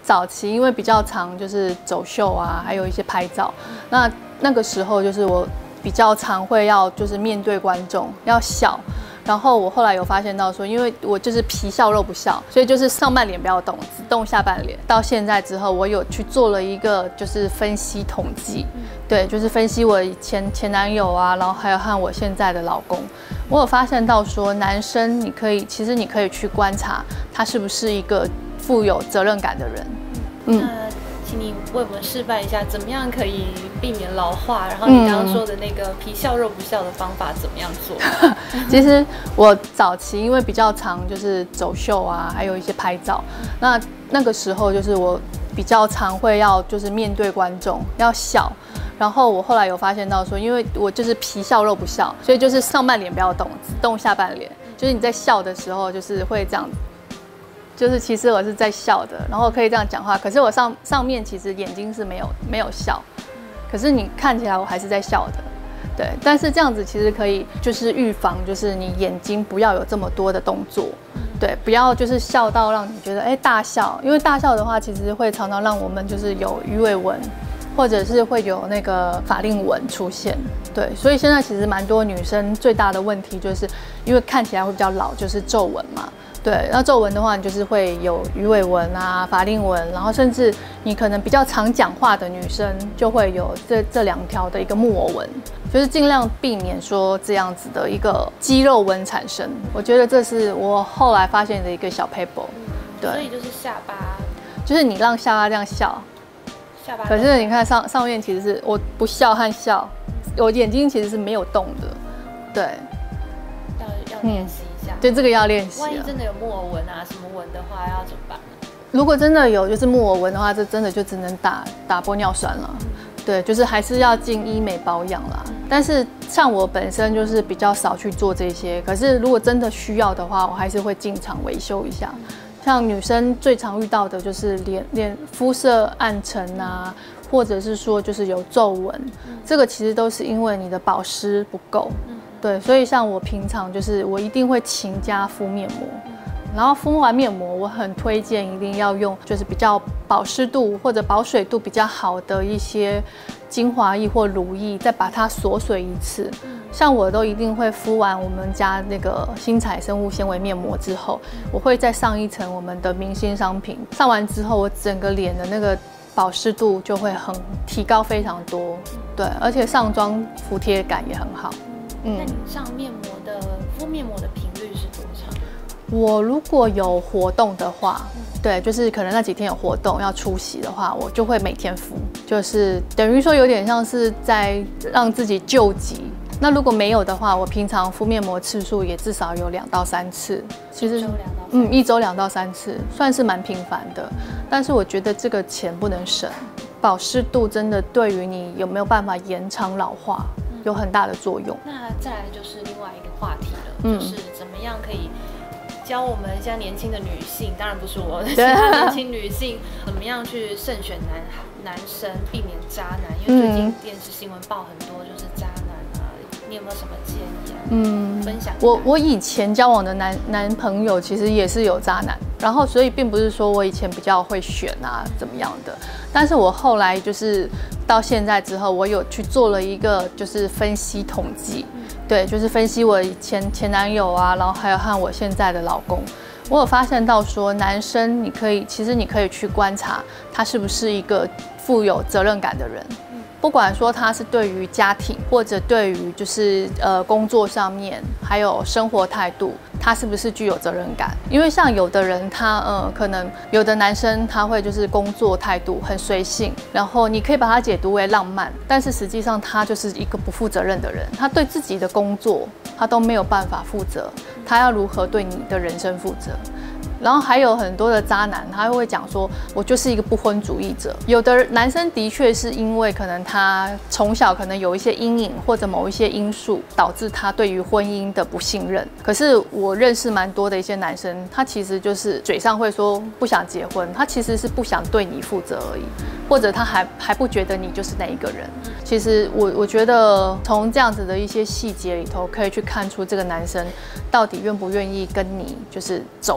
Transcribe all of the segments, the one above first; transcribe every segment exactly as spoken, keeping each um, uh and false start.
早期因为比较常就是走秀啊，还有一些拍照，那那个时候就是我比较常会要就是面对观众要笑。 然后我后来有发现到说，因为我就是皮笑肉不笑，所以就是上半脸不要动，只动下半脸。到现在之后，我有去做了一个就是分析统计，对，就是分析我以前前男友啊，然后还有和我现在的老公，我有发现到说，男生你可以其实你可以去观察他是不是一个富有责任感的人， 嗯。那请你为我们示范一下，怎么样可以避免老化？然后你刚刚说的那个皮笑肉不笑的方法怎么样做？ 其实我早期因为比较常就是走秀啊，还有一些拍照，那那个时候就是我比较常会要就是面对观众要笑。 然后我后来有发现到说，因为我就是皮笑肉不笑，所以就是上半脸不要动，只动下半脸。就是你在笑的时候，就是会这样，就是其实我是在笑的，然后可以这样讲话。可是我上上面其实眼睛是没有没有笑，可是你看起来我还是在笑的，对。但是这样子其实可以就是预防，就是你眼睛不要有这么多的动作，对，不要就是笑到让你觉得哎大笑，因为大笑的话其实会常常让我们就是有鱼尾纹。 或者是会有那个法令纹出现，对，所以现在其实蛮多女生最大的问题就是，因为看起来会比较老，就是皱纹嘛，对，那皱纹的话，你就是会有鱼尾纹啊、法令纹，然后甚至你可能比较常讲话的女生就会有这这两条的一个木偶纹，就是尽量避免说这样子的一个肌肉纹产生。我觉得这是我后来发现的一个小 paper， 对， 所以就是下巴， 就是你让下巴这样笑。 可是你看上上面其实是我不笑和笑，我眼睛其实是没有动的，对。 要要练习一下， 对，这个要练习。 万一真的有木偶纹啊什么纹的话，要怎么办呢？ 如果真的有就是木偶纹的话，这真的就只能打打玻尿酸了。对，就是还是要进医美保养啦。但是像我本身就是比较少去做这些，可是如果真的需要的话，我还是会进场维修一下。 像女生最常遇到的就是脸脸肤色暗沉啊，或者是说就是有皱纹，这个其实都是因为你的保湿不够。对，所以像我平常就是我一定会勤加敷面膜，然后敷完面膜，我很推荐一定要用就是比较保湿度或者保水度比较好的一些精华液或乳液，再把它锁水一次。 像我都一定会敷完我们家那个新彩生物纤维面膜之后，我会再上一层我们的明星商品。上完之后，我整个脸的那个保湿度就会很提高非常多，对，而且上妆服帖感也很好。 嗯，那你上面膜的敷面膜的频率是多长？ 我如果有活动的话，对，就是可能那几天有活动要出席的话，我就会每天敷，就是等于说有点像是在让自己救急。 那如果没有的话，我平常敷面膜次数也至少有两到三次，其实嗯一周两到三次，算是蛮频繁的。但是我觉得这个钱不能省，保湿度真的对于你有没有办法延长老化有很大的作用。 那再来就是另外一个话题了，嗯、就是怎么样可以教我们现在年轻的女性，当然不是我，其他年轻女性怎么样去慎选男男生，避免渣男？因为最近电视新闻报很多就是渣男。 你有没有什么建议啊？嗯，分享。 我我以前交往的男男朋友其实也是有渣男，然后所以并不是说我以前比较会选啊怎么样的，但是我后来就是到现在之后，我有去做了一个就是分析统计，对，就是分析我以前前男友啊，然后还有和我现在的老公。 我有发现到说，男生你可以，其实你可以去观察他是不是一个富有责任感的人。不管说他是对于家庭，或者对于就是呃工作上面，还有生活态度，他是不是具有责任感？因为像有的人他呃可能有的男生他会就是工作态度很随性，然后你可以把它解读为浪漫，但是实际上他就是一个不负责任的人，他对自己的工作他都没有办法负责，他要如何对你的人生负责？ 然后还有很多的渣男，他会讲说，我就是一个不婚主义者。有的男生的确是因为可能他从小可能有一些阴影或者某一些因素，导致他对于婚姻的不信任。可是我认识蛮多的一些男生，他其实就是嘴上会说不想结婚，他其实是不想对你负责而已，或者他还还不觉得你就是那一个人。其实我我觉得从这样子的一些细节里头，可以去看出这个男生到底愿不愿意跟你就是走长久。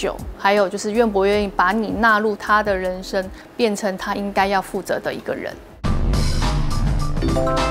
久，还有就是愿不愿意把你纳入他的人生，变成他应该要负责的一个人。